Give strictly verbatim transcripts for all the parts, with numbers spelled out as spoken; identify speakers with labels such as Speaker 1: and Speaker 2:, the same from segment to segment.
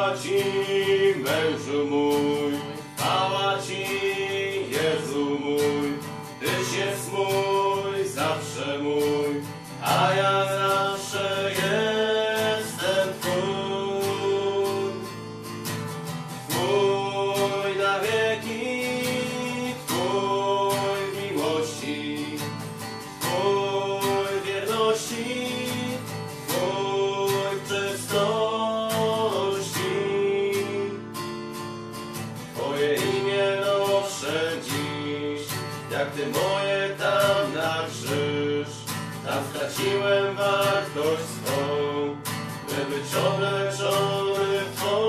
Speaker 1: Chwała Ci, mężu mój, chwała Ci, Jezu mój, Tyś jest mój, zawsze mój, a ja zawsze jestem Twój. Twój na wieki, Twój w miłości, Twój w wierności, Twój w czystości. Twoje imię noszę dziś, jak Ty moje tam na krzyż. Tam straciłem wartość swą, by być obleczony w Twą.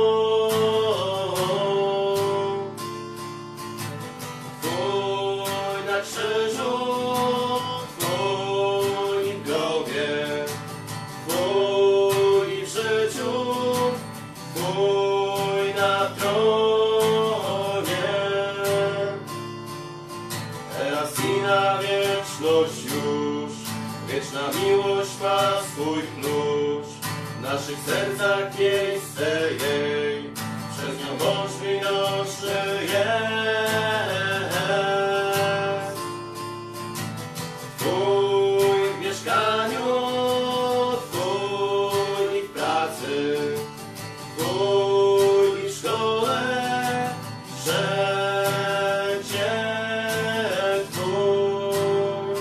Speaker 1: Twój na krzyżu, Twój w grobie, Twój w życiu, Twój na tronie. Teraz i na wieczność już, wieczna miłość ma swój klucz. W naszych sercach miejsce jej, przez nią mąż widoczny jest. Twój w mieszkaniu, Twój i w pracy, Twój i w szkole, wszędzie Twój.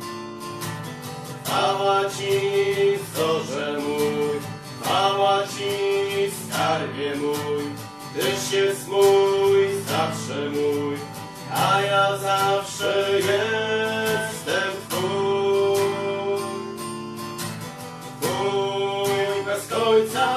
Speaker 1: Chwała Ci, wzorze mój, chwała Ci, skarbie mój, Tyś jest mój, zawsze mój, a ja zawsze jestem Twój. Twój bez końca,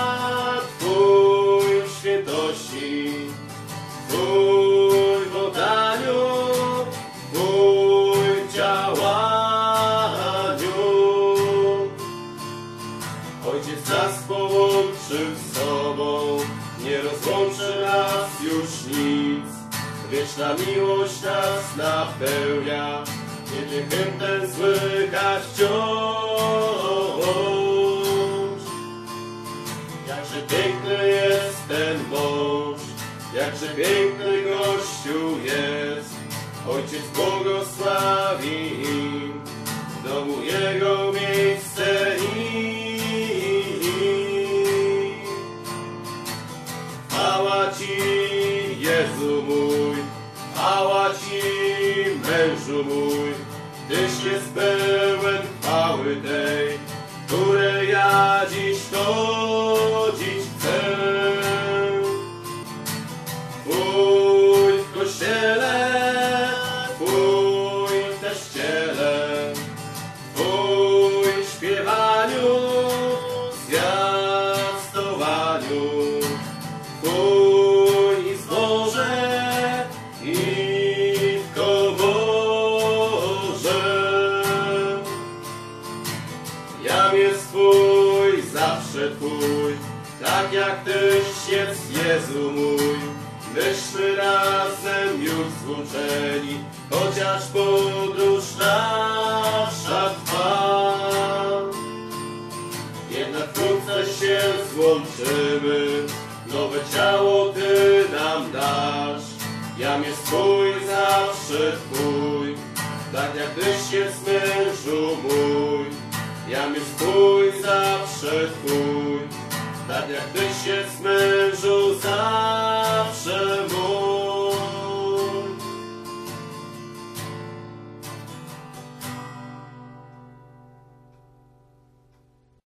Speaker 1: Twój w świętości, Twój w oddaniu, Twój w działaniu. Ojciec nas połączył z sobą, nie rozłączy nas już nic. Wieczna miłość nas napełnia, kiedy hymn ten słychać wciąż. Jakże piękny jest ten mąż, jakże piękny Kościół jest. Ojciec błogosławi im, w domu Jego miejsce im. Chwała Ci, Jezu mój, chwała Ci, mężu mój, Tyś jest pełen chwały tej, której ja dziś chodzić chcę. Twój w kościele, Twój też w ciele, Twój w śpiewaniu, zwiastowaniu, Twój i w zborze, i w komorze. Jam jest Twój, zawsze Twój, tak jak Tyś jest, Jezu mój. Myśmy razem już złączeni, chociaż podróż nasza trwa. Jednak wkrótce się złączymy, nowe ciało Ty nam dasz. Jam jest Twój, zawsze Twój, tak jak Tyś jest, mężu mój. Jam jest Twój, zawsze Twój, tak jak Tyś jest, mężu, zawsze mój.